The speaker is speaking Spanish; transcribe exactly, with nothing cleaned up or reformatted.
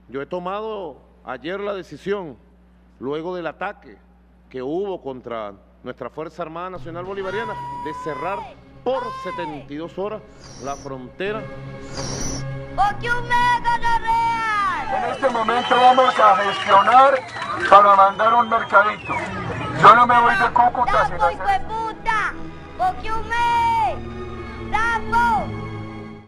Yo he tomado ayer la decisión, luego del ataque que hubo contra nuestra Fuerza Armada Nacional Bolivariana, de cerrar por setenta y dos horas la frontera. En este momento vamos a gestionar para mandar un mercadito. Yo no me voy de Cúcuta sin hacer... ¡Puta! ¡Sapo!